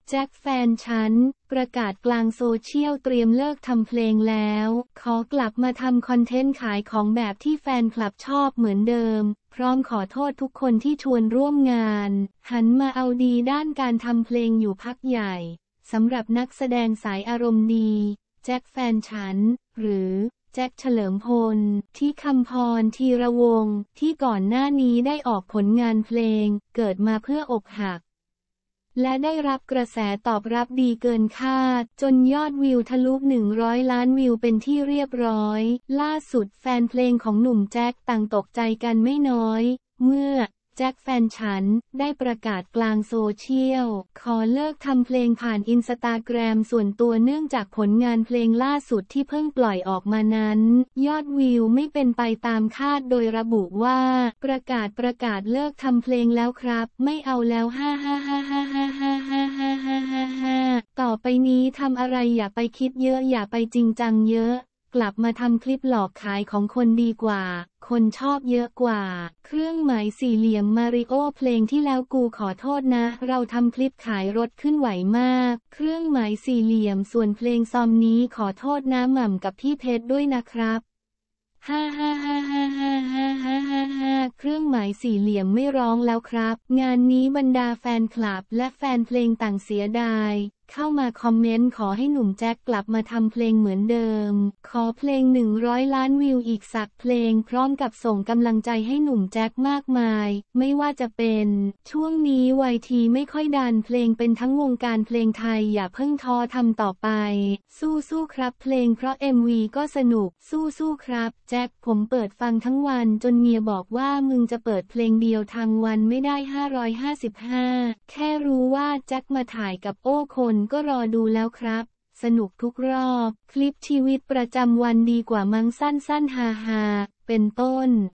แจ็คแฟนฉันประกาศกลางโซเชียลเตรียมเลิกทำเพลงแล้วขอกลับมาทำคอนเทนต์ขายของแบบที่แฟนคลับชอบเหมือนเดิมพร้อมขอโทษทุกคนที่ชวนร่วมงานหันมาเอาดีด้านการทำเพลงอยู่พักใหญ่สำหรับนักแสดงสายอารมณ์ดีแจ็คแฟนฉันหรือแจ็คเฉลิมพลที่คำพรธีรวงศ์ที่ก่อนหน้านี้ได้ออกผลงานเพลงเกิดมาเพื่ออกหักและได้รับกระแสตอบรับดีเกินคาดจนยอดวิวทะลุ100 ล้านวิวเป็นที่เรียบร้อยล่าสุดแฟนเพลงของหนุ่มแจ็คต่างตกใจกันไม่น้อยเมื่อแจ็คแฟนฉันได้ประกาศกลางโซเชียลขอเลิกทำเพลงผ่านอินสตาแกรมส่วนตัวเนื่องจากผลงานเพลงล่าสุดที่เพิ่งปล่อยออกมานั้นยอดวิวไม่เป็นไปตามคาดโดยระบุว่าประกาศเลิกทำเพลงแล้วครับไม่เอาแล้วต่อไปนี้ทำอะไรอย่าไปคิดเยอะอย่าไปจริงจังเยอะกลับมาทำคลิปหลอกขายของคนดีกว่าคนชอบเยอะกว่าเครื่องหมายสี่เหลี่ยมมาริโอเพลงที่แล้วกูขอโทษนะเราทำคลิปขายรถขึ้นไหวมากเครื่องหมายสี่เหลี่ยมส่วนเพลงซอมนี้ขอโทษนะหม่ำกับพี่เพชรด้วยนะครับเครื่องหมายสี่เหลี่ยมไม่ร้องแล้วครับงานนี้บรรดาแฟนคลับและแฟนเพลงต่างเสียดายเข้ามาคอมเมนต์ขอให้หนุ่มแจ็คกลับมาทำเพลงเหมือนเดิมขอเพลง100 ล้านวิวอีกสักเพลงพร้อมกับส่งกำลังใจให้หนุ่มแจ็คมากมายไม่ว่าจะเป็นช่วงนี้วัยทีไม่ค่อยดันเพลงเป็นทั้งวงการเพลงไทยอย่าเพิ่งท้อทำต่อไปสู้ๆครับเพลงเพราะ MV ก็สนุกสู้ๆครับแจ็คผมเปิดฟังทั้งวันจนเมียบอกว่ามึงจะเปิดเพลงเดียวทางวันไม่ได้555แค่รู้ว่าแจ็คมาถ่ายกับโอ้คนก็รอดูแล้วครับสนุกทุกรอบคลิปชีวิตประจำวันดีกว่ามั้งสั้นๆฮาๆเป็นต้น